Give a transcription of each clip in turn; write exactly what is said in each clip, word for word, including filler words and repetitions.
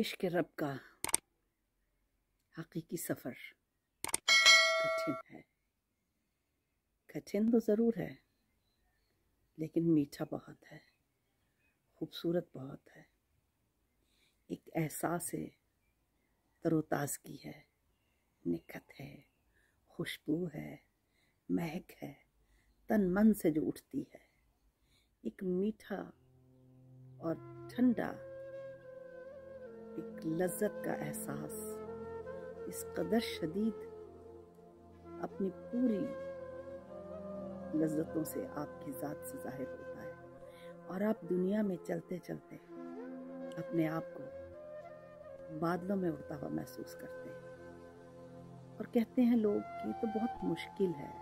इश्क रब का हकीकी सफ़र कठिन है। कठिन तो ज़रूर है, लेकिन मीठा बहुत है, खूबसूरत बहुत है। एक एहसास है, तरोताज़गी है, निकत है, खुशबू है, महक है, तन मन से जो उठती है। एक मीठा और ठंडा एक लज्जत का एहसास इस कदर शदीद अपनी पूरी लज्जतों से आपकी ज़ात से ज़ाहिर होता है, और आप दुनिया में चलते चलते अपने आप को बादलों में उड़ता हुआ महसूस करते हैं। और कहते हैं लोग कि ये तो बहुत मुश्किल है,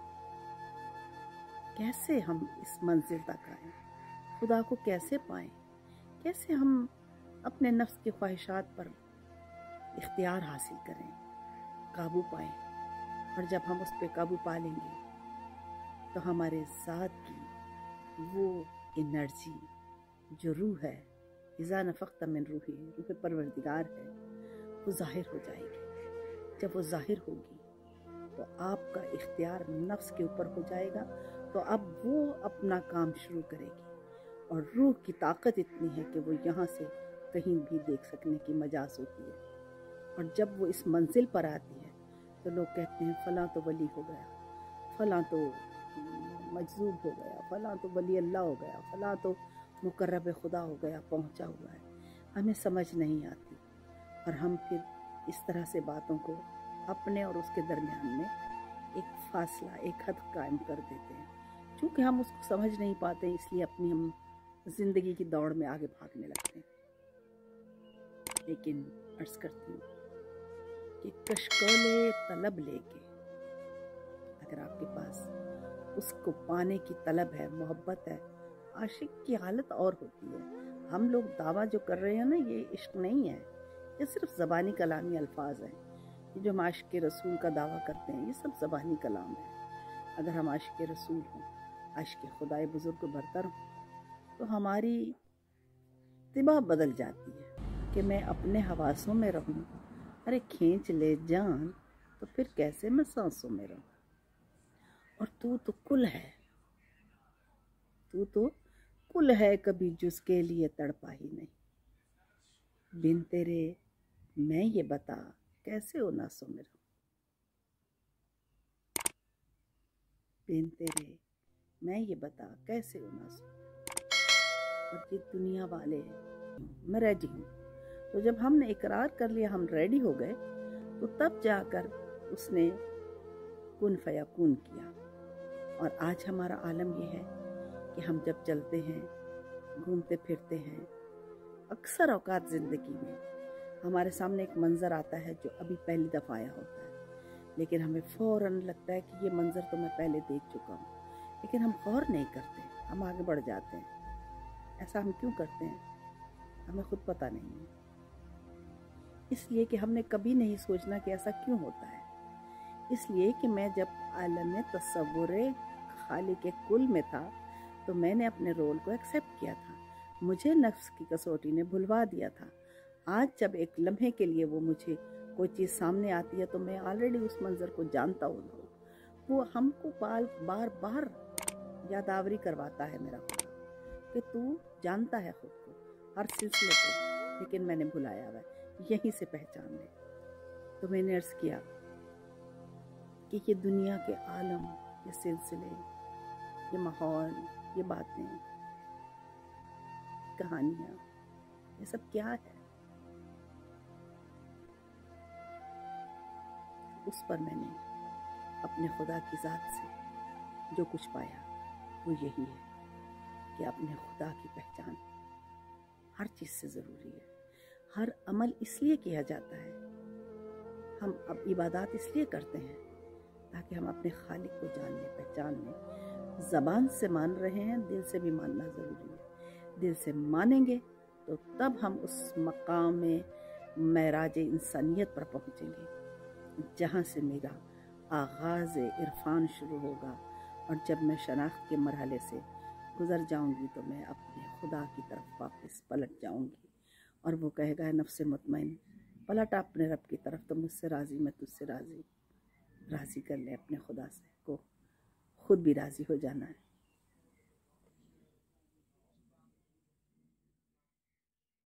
कैसे हम इस मंजिल तक आए, खुदा को कैसे पाएं, कैसे हम अपने नफ्स की ख्वाहिशात पर इख्तियार हासिल करें, काबू पाएं। और जब हम उस पर काबू पा लेंगे तो हमारे ज़ात की वो एनर्जी जो रूह है, इज़ा नफ़क़्त मिन रूही, रूह परवरदिगार है, वो ज़ाहिर हो जाएगी। जब वो ज़ाहिर होगी तो आपका इख्तियार नफ्स के ऊपर हो जाएगा, तो अब वो अपना काम शुरू करेगी। और रूह की ताकत इतनी है कि वो यहाँ से कहीं भी देख सकने की मजाज होती है। और जब वो इस मंजिल पर आती है तो लोग कहते हैं फ़लाँ तो वली हो गया, फ़लाँ तो मजज़ूब हो गया, फ़लाँ तो वली अल्लाह हो गया, फ़लाँ तो मुकर्रब खुदा हो गया, पहुँचा हुआ है। हमें समझ नहीं आती और हम फिर इस तरह से बातों को अपने और उसके दरमियान में एक फासला, एक हद कायम कर देते हैं। चूँकि हम उसको समझ नहीं पाते, इसलिए अपनी हम ज़िंदगी की दौड़ में आगे भागने लगते हैं। लेकिन अर्ज़ करती हूँ कि कशकोले तलब लेके, अगर आपके पास उसको पाने की तलब है, मोहब्बत है, आशिक की हालत और होती है। हम लोग दावा जो कर रहे हैं ना, ये इश्क नहीं है, ये सिर्फ ज़बानी कलामी अल्फाज हैं। ये जो हम आशिक रसूल का दावा करते हैं, ये सब ज़बानी कलाम है। अगर हम आशिक रसूल हों, आशिक खुदाए बुज़ुर्ग बरतर हों, तो हमारी तिबा बदल जाती है कि मैं अपने हवासों में रहूं। अरे खींच ले जान तो फिर कैसे मैं सांसों में रहूं। और तू तो कुल है, तू तो कुल है, कभी जिसके लिए तड़पा ही नहीं। बिन तेरे मैं ये बता कैसे उनासों में रहूं। बिन तेरे मैं ये बता कैसे उनासों। और ये दुनिया वाले मैं रेडी हूँ। तो जब हमने इकरार कर लिया, हम रेडी हो गए, तो तब जाकर उसने कुन फयाकुन किया। और आज हमारा आलम यह है कि हम जब चलते हैं, घूमते फिरते हैं, अक्सर औकात ज़िंदगी में हमारे सामने एक मंज़र आता है जो अभी पहली दफ़ा आया होता है, लेकिन हमें फ़ौरन लगता है कि ये मंज़र तो मैं पहले देख चुका हूँ, लेकिन हम गौर नहीं करते, हम आगे बढ़ जाते हैं। ऐसा हम क्यों करते हैं, हमें खुद पता नहीं है। इसलिए कि हमने कभी नहीं सोचना कि ऐसा क्यों होता है। इसलिए कि मैं जब आलम तसव्वुरे खालिक के कुल में था, तो मैंने अपने रोल को एक्सेप्ट किया था। मुझे नफ्स की कसौटी ने भुलवा दिया था। आज जब एक लम्हे के लिए वो मुझे कोई चीज़ सामने आती है, तो मैं ऑलरेडी उस मंज़र को जानता हूँ। वो हमको बाल बार बार यादावरी करवाता है मेरा खुदा कि तू जानता है खुद को, हर सिलसिले को, लेकिन मैंने भुलाया हुआ है, यहीं से पहचान ले। तो मैंने अर्ज़ किया कि ये दुनिया के आलम, ये सिलसिले, ये माहौल, ये बातें, कहानियाँ, ये सब क्या है। उस पर मैंने अपने खुदा की ज़ात से जो कुछ पाया वो यही है कि अपने खुदा की पहचान हर चीज़ से ज़रूरी है। हर अमल इसलिए किया जाता है, हम अब इबादत इसलिए करते हैं ताकि हम अपने खालिक को जान लें, पहचान लें। ज़बान से मान रहे हैं, दिल से भी मानना ज़रूरी है। दिल से मानेंगे तो तब हम उस मकाम में महराज इंसानियत पर पहुँचेंगे, जहाँ से मेरा आगाज़ इरफान शुरू होगा। और जब मैं शनाख्त के मरहले से गुज़र जाऊँगी तो मैं अपने खुदा की तरफ वापस पलट जाऊँगी और वो कहेगा नफ्स मुतमईन पलटा अपने रब की तरफ, तो मुझसे राज़ी मैं तुझसे राज़ी। राज़ी कर ले अपने खुदा से को, खुद भी राज़ी हो जाना है।